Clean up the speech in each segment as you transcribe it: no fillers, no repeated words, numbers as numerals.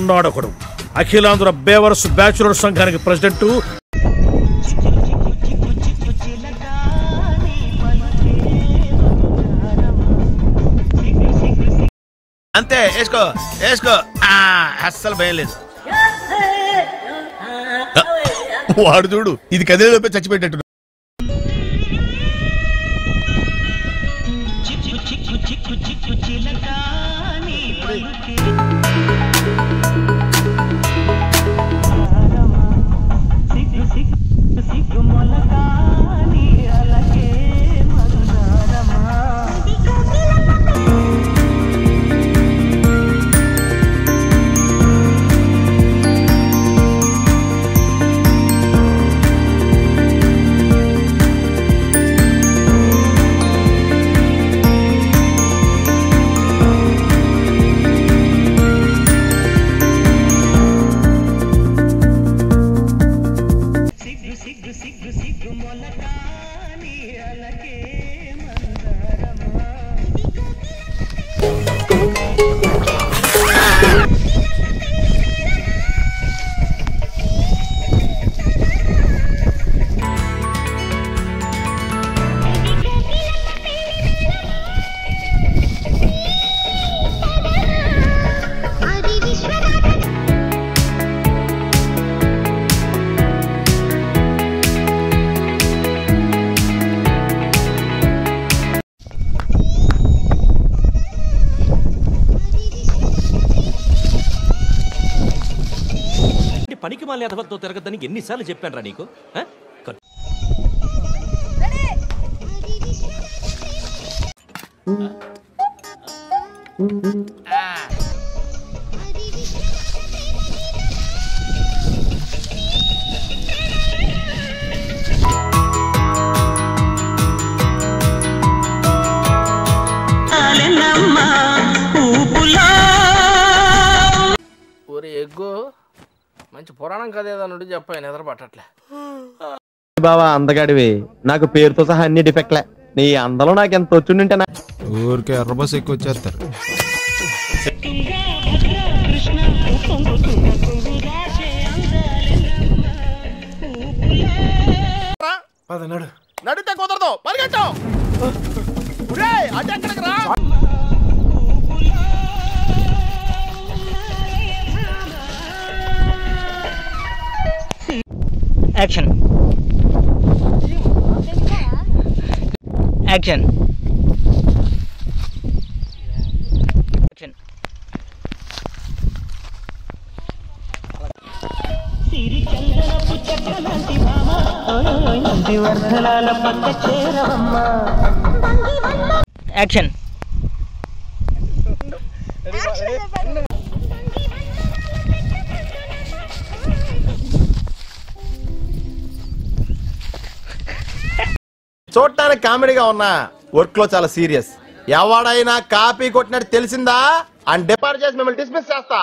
ఉన్నాడొకడు అఖిలాంధ్ర బేవర్స్ బ్యాచులర్ సంఘానికి ప్రెసిడెంట్. అంతే వేసుకో వేసుకో అస్సలు భయం లేదు. వాడు చూడు ఇది కదిలేలోపే చచ్చిపెట్టేట్టు. పనికి మాలి అథవతో తిరగద్దని ఎన్నిసార్లు చెప్పాను రా నీకు. ఎగ్గు మంచి పురాణం కథ ఏదో నుండి చెప్పాను నిద్ర పట్టట్లే. బావా అందగాడివి, నాకు పేరుతో సహా అన్ని డిఫెక్ట్లే. నీ అందలో నాకు ఎంత వచ్చుంటే ఊరికే ఎర్ర బస్ ఎక్కువ వచ్చేస్తారు. నడితే కుదరదు పరిగెట్టాం. Action action action. సిరి చందనపు చక్కలాంటి భామ నంది వర్ధనాల పక్క చేరవమ్మ. యాక్షన్ చూడటానికి కామెడీగా ఉన్నా వర్క్ లో చాలా సీరియస్. ఎవడైనా కాపీ కొట్టినట్టు తెలిసిందా అని డిపార్ట్ చేసి మిమ్మల్ని డిస్మిస్ చేస్తా.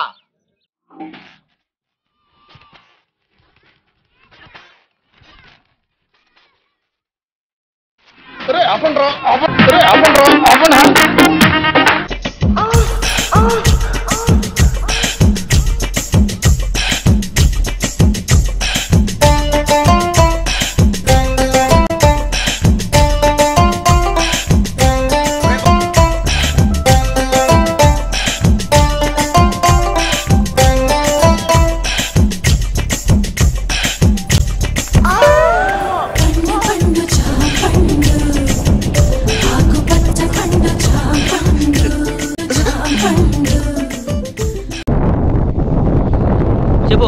చెప్పు.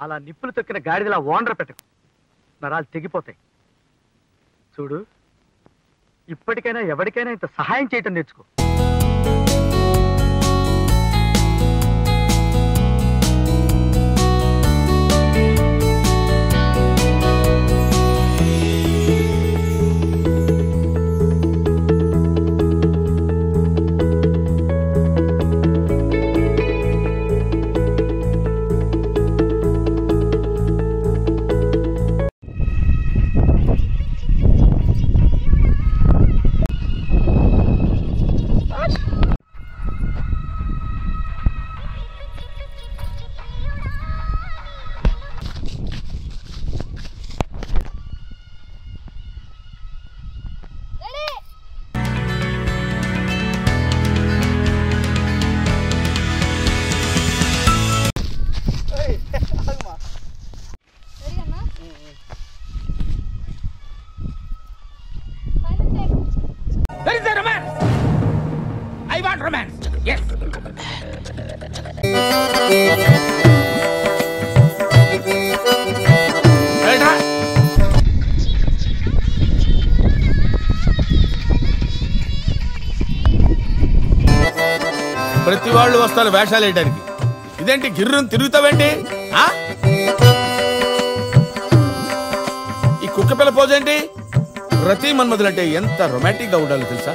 అలా నిప్పులు తొక్కిన గాడిదలా ఓండ్ర పెట్టకు, నరాలు తెగిపోతాయి. చూడు, ఇప్పటికైనా ఎవరికైనా ఇంత సహాయం చేయటం నేర్చుకో. There is a romance. I want romance. Yes. ప్రతి వాళ్ళు వస్తారు వేషాలు వేయడానికి. ఇదేంటి గిర్రం తిరుగుతావేంటి? ఈ కుక్క పిల్ల పోజేంటి? రతి మన్మధులు అంటే ఎంత రొమాంటిక్ గా ఉండాలో తెలుసా?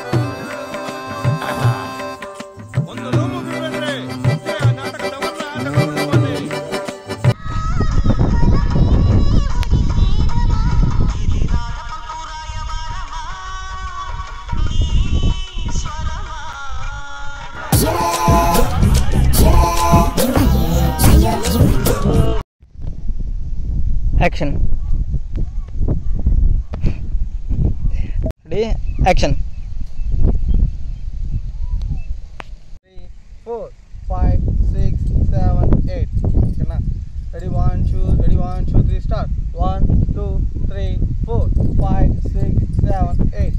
Action. Ready? Action. 3, 4, 5, 6, 7, 8. Okay, na? Ready? 1, 2, 3, start. 1, 2, 3, 4, 5, 6, 7, 8.